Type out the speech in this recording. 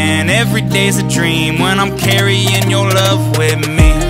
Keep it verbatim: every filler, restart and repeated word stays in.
man, every day's a dream when I'm carrying your love with me.